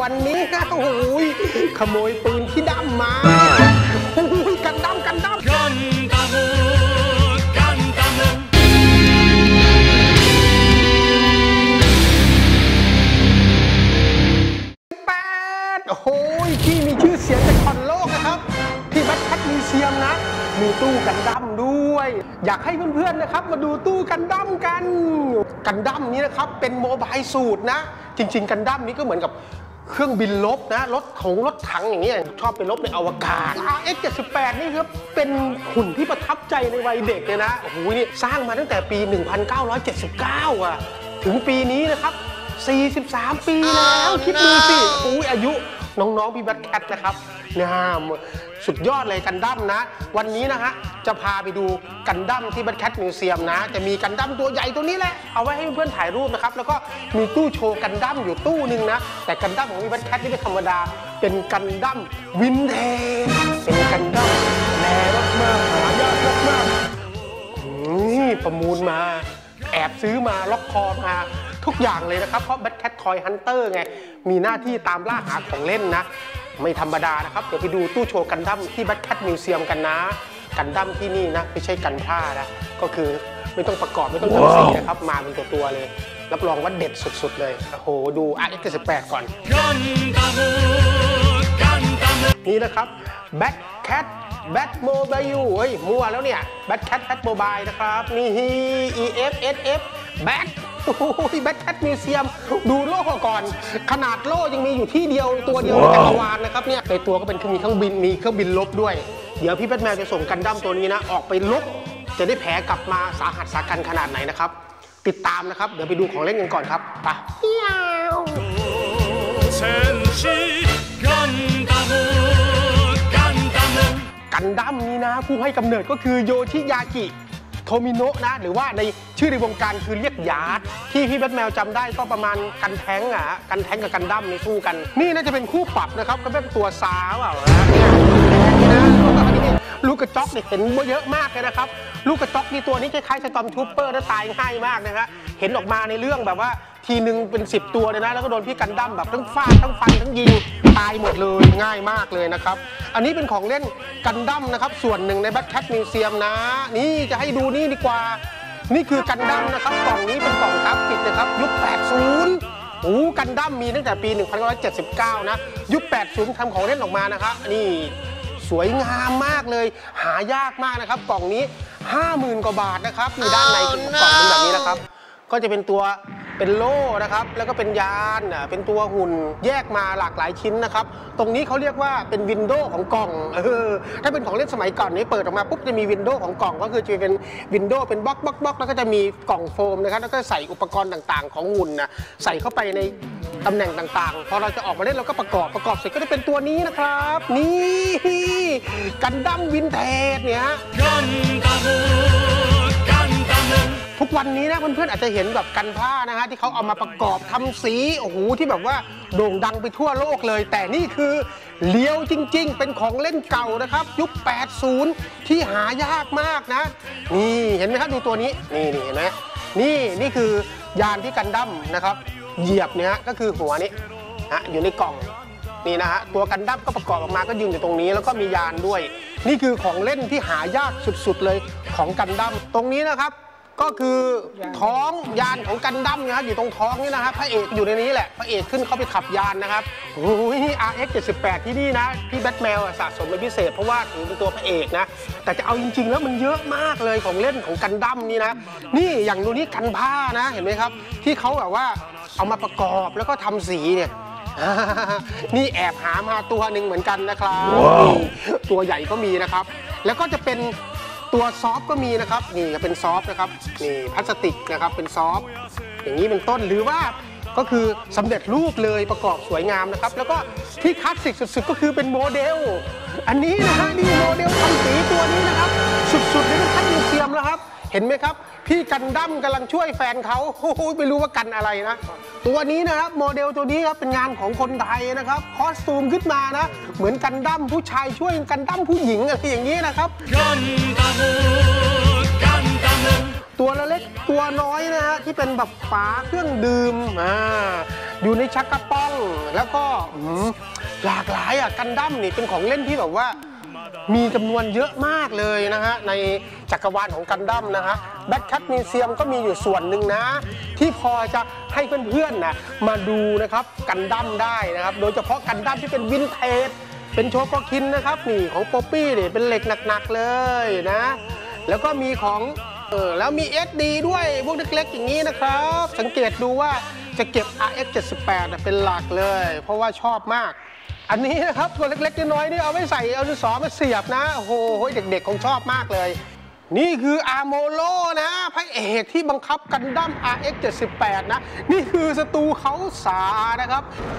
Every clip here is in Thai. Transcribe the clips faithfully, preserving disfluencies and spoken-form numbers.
วันนี้โอ้โหขโมยปืนที่ดั้มมาโอ้โหกันดั้มกันดั้มแปดโอ้โหที่มีชื่อเสียงจากคนโลกนะครับที่แบทแคทมิวเซียมนะมีตู้กันดั้มด้วยอยากให้เพื่อนๆนะครับมาดูตู้กันดั้มกันกันดั้มนี้นะครับเป็นโมบายสูตรนะจริงๆกันดั้มนี้ก็เหมือนกับเครื่องบินลบนะรถของรถถังอย่างนี้ชอบไปลบในอวกาศ อาร์ เอ็กซ์ เจ็ดสิบแปด นี่ครับเป็นหุ่นที่ประทับใจในวัยเด็กเลยนะโอ้โหนี่สร้างมาตั้งแต่ปี หนึ่งพันเก้าร้อยเจ็ดสิบเก้า อ่ะถึงปีนี้นะครับสี่สิบสามปีแล้วคิดดูสิโอ้ยอายุน้องๆพี่แบทแคทนะครับเนี่ยสุดยอดเลยกันดั้มนะวันนี้นะฮะจะพาไปดูกันดั้มที่แบทแคทมิวเซียมนะจะมีกันดั้มตัวใหญ่ตัวนี้แหละเอาไว้ให้เพื่อนๆถ่ายรูปนะครับแล้วก็มีตู้โชว์กันดั้มอยู่ตู้หนึ่งนะแต่กันดั้มของพี่แบทแคทนี่ไม่ธรรมดาเป็นกันดั้มวินเทจเป็นกันดั้มแรงมากๆหายากมากๆนี่ประมูลมาแอบซื้อมาล็อกคอมาทุกอย่างเลยนะครับเพราะ Bad Cat Toy Hunter ไงมีหน้าที่ตามล่าหาของเล่นนะไม่ธรรมดานะครับเดี๋ยวไปดูตู้โชว์กันดั้มที่ Bad Cat Museum กันนะกันดั้มที่นี่นะไม่ใช่กันพลานะก็คือไม่ต้องประกอบไม่ต้องทำสีนะครับมาเป็นตัวตัวเลยรับรองว่าเด็ดสุดๆเลยโอ้โหดู อาร์ เอ็กซ์ เจ็ดสิบแปด ก่อนนี่นะครับ Bad Cat Bat Mobile เฮ้ยมั่วแล้วเนี่ย Bad Cat Bat Mobile นะครับนี่ อี เอฟ เอส เอฟ Bat โอ้ย Bad Cat Museum ดูโล่ก่อนขนาดโล่ยังมีอยู่ที่เดียวตัวเดียวในจักรวาลนะครับเนี่ยในตัวก็เป็นมีเครื่องบินมีเครื่องบินลบด้วยเดี๋ยวพี่แบทแมนจะส่งกันดั้มตัวนี้นะออกไปลบจะได้แผลกลับมาสาหัสสากันขนาดไหนนะครับติดตามนะครับเดี๋ยวไปดูของเล่นกันก่อนครับไปกันดั้มนี้นะผู้ให้กำเนิดก็คือโยชิยากิโทมิโนะนะหรือว่าในชื่อในวงการคือเรียกยาร์ดที่พี่แบทแมวจำได้ก็ประมาณกันแท้งอ่ะกันแท้งกับกันดั้มในสู้กันนี่น่าจะเป็นคู่ปรับนะครับก็เป็นตัวซาเปล่าเนี่ยนะลูกกระจอกเนี่ยเห็นเยอะมากเลยนะครับลูกกระจอกนี่ตัวนี้คล้ายๆสตอมทูปเปอร์แล้วตายง่ายมากนะฮะเห็นออกมาในเรื่องแบบว่าทีนึงเป็นสิบตัวเลยนะแล้วก็โดนพี่กันดั้มแบบทั้งฟาดทั้งฟันทั้งยิงตายหมดเลยง่ายมากเลยนะครับอันนี้เป็นของเล่นกันดั้มนะครับส่วนหนึ่งในแบทแคทมิวเซียมนะนี่จะให้ดูนี่ดีกว่านี่คือกันดั้มนะครับกล่องนี้เป็นกล่องกราฟิกนะครับยุคแปดสิบโอ้กันดั้มมีตั้งแต่ปีหนึ่งพันเก้าร้อยเจ็ดสิบเก้านะยุคแปดสิบทำของเล่นออกมานะครับนี่สวยงามมากเลยหายากมากนะครับกล่องนี้ ห้าหมื่น กว่าบาทนะครับอยู่ด้านในกล่องเป็นแบบนี้นะครับก็จะเป็นตัวเป็นโล่นะครับแล้วก็เป็นยานเป็นตัวหุ่นแยกมาหลากหลายชิ้นนะครับตรงนี้เขาเรียกว่าเป็นวินโดว์ของกล่องเออถ้าเป็นของเล่นสมัยก่อนนี้เปิดออกมาปุ๊บจะมีวินโดว์ของกล่องก็คือจะเป็นวินโดว์เป็นบล็อกบล็อกบล็อกแล้วก็จะมีกล่องโฟมนะครับแล้วก็ใส่อุปกรณ์ต่างๆของหุ่นนะใส่เข้าไปในตำแหน่งต่างๆพอเราจะออกมาเล่นเราก็ประกอบประกอบเสร็จก็จะเป็นตัวนี้นะครับนี่กันดั้มวินเทจเนี่ยทุกวันนี้นะเพื่อนๆอาจจะเห็นแบบกันผ้านะฮะที่เขาเอามาประกอบทำสีโอ้โหที่แบบว่าโด่งดังไปทั่วโลกเลยแต่นี่คือเลี้ยวจริงๆเป็นของเล่นเก่านะครับยุคแปดสิบที่หายากมากนะนี่เห็นไหมครับดูตัวนี้นี่นี่เห็นไหมนี่นี่คือยานที่กันดั้มนะครับเหยียบเนี่ยก็คือหัวนี้นะอยู่ในกล่องนี่นะฮะตัวกันดั้มก็ประกอบออกมาก็ยืนอยู่ตรงนี้แล้วก็มียานด้วยนี่คือของเล่นที่หายากสุดๆเลยของกันดั้มตรงนี้นะครับก็คือท้องยานของกันดั้มนะครับอยู่ตรงท้องนี่นะครับพระเอกอยู่ในนี้แหละพระเอกขึ้นเข้าไปขับยานนะครับโอ้ย อาร์ เอ็กซ์ เจ็ดสิบแปด ที่นี่นะพี่แบทแมวสะสมเป็นพิเศษเพราะว่าถือเป็นตัวพระเอกนะแต่จะเอาจริงๆแล้วมันเยอะมากเลยของเล่นของกันดั้มนี่นะนี่อย่างดูนี่กันผ้านะเห็นไหมครับที่เขาแบบว่าเอามาประกอบแล้วก็ทำสีเนี่ยนี่แอบหามาตัวหนึ่งเหมือนกันนะครับ wow. ตัวใหญ่ก็มีนะครับแล้วก็จะเป็นตัวซอฟก็มีนะครับนี่จะเป็นซอฟนะครับนี่พลาสติกนะครับเป็นซอฟอย่างนี้เป็นต้นหรือว่าก็คือสำเร็จรูปเลยประกอบสวยงามนะครับแล้วก็ที่คลาสสิกสุดๆก็คือเป็นโมเดลอันนี้นะฮะนี่โมเดลทำสีตัวนี้นะครับสุดๆในขั้นมิวเซียมแล้วครับเห็นไหมครับพี่กันดั้มกำลังช่วยแฟนเขาโอ้โหไม่รู้ว่ากันอะไรนะตัวนี้นะครับโมเดลตัวนี้ครับเป็นงานของคนไทยนะครับคอสตูมขึ้นมานะเหมือนกันดั้มผู้ชายช่วยกันดั้มผู้หญิงอะไรอย่างนี้นะครับตัวเล็กตัวน้อยนะฮะที่เป็นแบบฝาเครื่องดื่มอ่าอยู่ในชักกระป๋องแล้วก็หลากหลายอ่ะกันดั้มนี่เป็นของเล่นที่แบบว่ามีจำนวนเยอะมากเลยนะฮะในจักรวาลของกันดั้มนะฮะแบทแคทมิวเซียมก็มีอยู่ส่วนหนึ่งนะที่พอจะให้เพื่อนๆนะมาดูนะครับกันดั้มได้นะครับโดยเฉพาะกันดั้มที่เป็นวินเทจเป็นโชโกคินนะครับนี่ของป๊อปปี้เนี่ยเป็นเหล็กหนักๆเลยนะแล้วก็มีของเออแล้วมี เอส ดี ด้วยพวกเล็กๆอย่างนี้นะครับสังเกตดูว่าจะเก็บ อาร์ เอ็กซ์ เจ็ดสิบแปด เป็นหลักเลยเพราะว่าชอบมากอันนี้นะครับตัวเล็กๆน้อยๆนี่เอาไว้ใส่เอาดินสอมาเสียบนะโอ้โหเด็กๆคงชอบมากเลยนี่คืออาร์โมโลนะพระเอกที่บังคับกันดั้ม อาร์ เอ็กซ์ เจ็ดสิบแปด นะนี่คือศัตรูเขาสานะครับ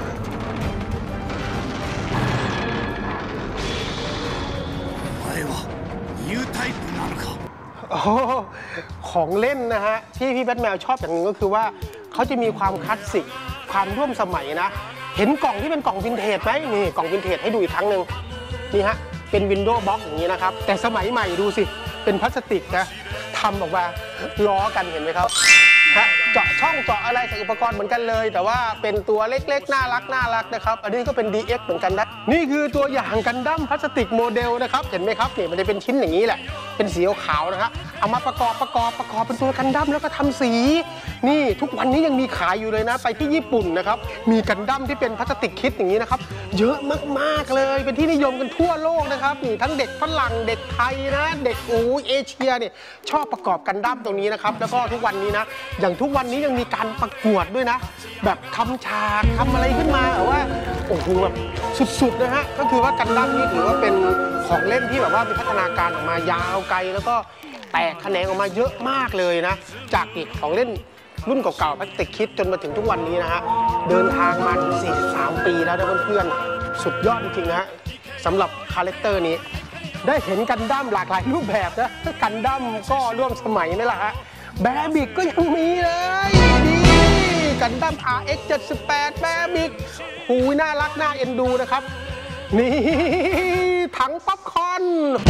โอ้ของเล่นนะฮะที่พี่แบทแมวชอบอย่างนึงก็คือว่าเขาจะมีความคลาสสิกความร่วมสมัยนะเห็นกล่องที่เป็นกล่องวินเทจไหมนี่กล่องวินเทจให้ดูอีกครั้งหนึ่งนี่ฮะเป็นวินโดว์บ็อกซ์อย่างนี้นะครับแต่สมัยใหม่ดูสิเป็นพลาสติกนะทำออกมาล้อกันเห็นไหมครับเจาะช่องเจาะอะไรใส่อุปกรณ์เหมือนกันเลยแต่ว่าเป็นตัวเล็กๆน่ารักน่ารักนะครับอันนี้ก็เป็น ดี เอ็กซ์ เหมือนกันนะนี่คือตัวอย่างกันดั้มพลาสติกโมเดลนะครับเห็นไหมครับนี่มันจะเป็นชิ้นอย่างนี้แหละเป็นสีขาวนะครับเอามาประกอบประกอบประกอบเป็นตัวกันดั้มแล้วก็ทำสีนี่ทุกวันนี้ยังมีขายอยู่เลยนะไปที่ญี่ปุ่นนะครับมีกันดั้มที่เป็นพลาสติกคิดอย่างนี้นะครับเยอะมากๆเลยเป็นที่นิยมกันทั่วโลกนะครับนี่ทั้งเด็กฝรั่งเด็กไทยนะเด็กอูเอเชียเนี่ยชอบประกอบกันดั้มตรงนี้นะครับแล้วก็ทุกวันนี้นะอย่างทุกวันนี้ยังมีการประกวดด้วยนะแบบทำฉากทำอะไรขึ้นมาแต่ว่าโอ้โหแบบสุดๆนะฮะก็คือว่ากันดั้มนี่ถือว่าเป็นของเล่นที่แบบว่ามีพัฒนาการออกมายาวไกลแล้วก็แตกแขนงออกมาเยอะมากเลยนะจากอีกของเล่นรุ่นเก่าๆพลาสติกคิดจนมาถึงทุกวันนี้นะฮะเดินทางมาถึงสี่สิบสามปีแล้วนะเพื่อนๆสุดยอดจริงๆนะสำหรับคาแรคเตอร์นี้ได้เห็นกันดั้มหลากหลายรูปแบบนะกันดั้มก็ร่วมสมัยนี่แหละฮะแบร์บิกก็ยังมีเลยนี่กันดั้ม อาร์ เอ็กซ์ เจ็ดสิบแปด แบร์บิกหูน่ารักน่าเอ็นดูนะครับนี่ถังป๊อปคอร์น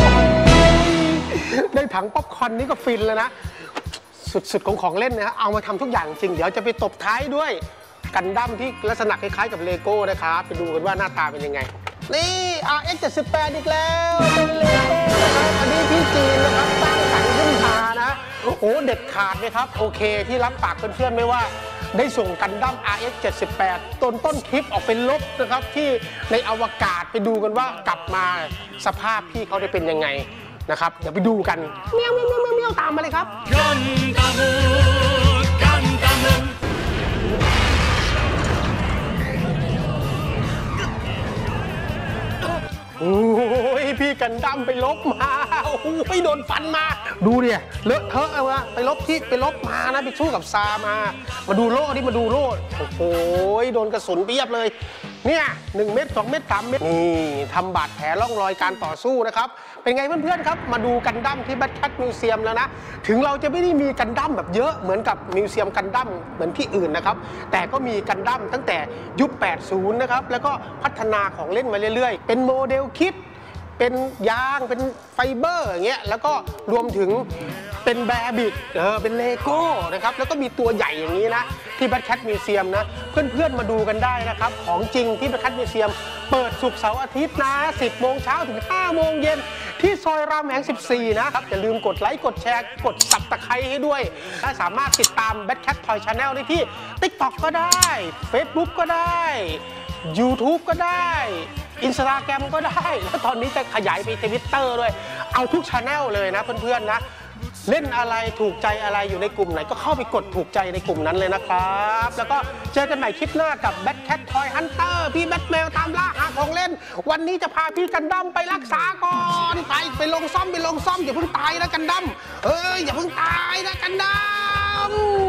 ได้ถังป๊อปคอร์นนี่ก็ฟินเลยนะสุดๆของของเล่นนะเอามาทำทุกอย่างจริงเดี๋ยวจะไปตบท้ายด้วยกันดั้มที่ลักษณะคล้ายๆกับเลโก้นะครับไปดูกันว่าหน้าตาเป็นยังไงนี่ อาร์ เอ็กซ์ เจ็ดสิบแปด อีกแล้วเป็นเลโก้นะครับอันนี้ที่จีนนะครับสร้างสรรค์ขึ้นมานะโอ้โหเด็ดขาดเลยครับโอเคที่รับปากเพื่อนๆไม่ว่าได้ส่งกันดั้ม อาร์ เอ็กซ์ เจ็ดสิบแปด ต้นต้นคลิปออกเป็นลบนะครับที่ในอวกาศไปดูกันว่ากลับมาสภาพพี่เขาได้เป็นยังไงนะครับเดี๋ยวไปดูกันเมียวเมียวเมียวเมียวตามมาเลยครับกันดั้มกันดั้มโอ้ยพี่กันดั้มไปลบมาโอ้ยโดนฟันมาดูดิเลอะเทอะเอาละไปลบที่ไปลบมานะไปสู้กับซามามาดูโล่ดิมาดูโล่โอ้โหโดนกระสุนเปียบเลยเนี่ยหนึ่งเม็ดสองเม็ดสามเม็ดนี่ทำบาดแผลร่องรอยการต่อสู้นะครับเป็นไงเพื่อนๆครับมาดูกันดั้มที่แบทแคทมิวเซียมแล้วนะถึงเราจะไม่ได้มีกันดั้มแบบเยอะเหมือนกับมิวเซียมกันดั้มเหมือนที่อื่นนะครับแต่ก็มีกันดั้มตั้งแต่ยุคแปดสิบนะครับแล้วก็พัฒนาของเล่นมาเรื่อยๆเป็นโมเดลคิดเป็นยางเป็นไฟเบอร์อย่างเงี้ยแล้วก็รวมถึงเป็นแบร์บิกเออเป็นเลโก้นะครับแล้วก็มีตัวใหญ่อย่างนี้นะที่แบทแคทมิวเซียมนะเพื่อนๆมาดูกันได้นะครับของจริงที่แบทแคทมิวเซียมเปิดศุกร์เสาร์อาทิตย์นะสิบโมงเช้าถึงห้าโมงเย็นที่ซอยรามแหงสิบสี่นะครับอย่าลืมกดไลค์กดแชร์กดซับสไครต์ให้ด้วยและสามารถติดตาม Batcat Toy Channel ได้ที่ ติ๊กต็อก ก็ได้ เฟซบุ๊ก ก็ได้ ยูทูบ ก็ได้อินสตาแกรมก็ได้แล้วตอนนี้จะขยายไปทวิตเตอร์ด้วยเอาทุกชาแนลเลยนะเพื่อนๆนะเล่นอะไรถูกใจอะไรอยู่ในกลุ่มไหนก็เข้าไปกดถูกใจในกลุ่มนั้นเลยนะครับแล้วก็เจอกันใหม่คลิปหน้ากับ Batcat Toy Hunter พี่แบทแมวตามล่าหาของเล่นวันนี้จะพาพี่กันดั้มไปรักษาก่อนไปไปลงซ่อมไปลงซ่อมอย่าเพิ่งตายนะกันดั้มเอ้ยอย่าเพิ่งตายนะกันดั้ม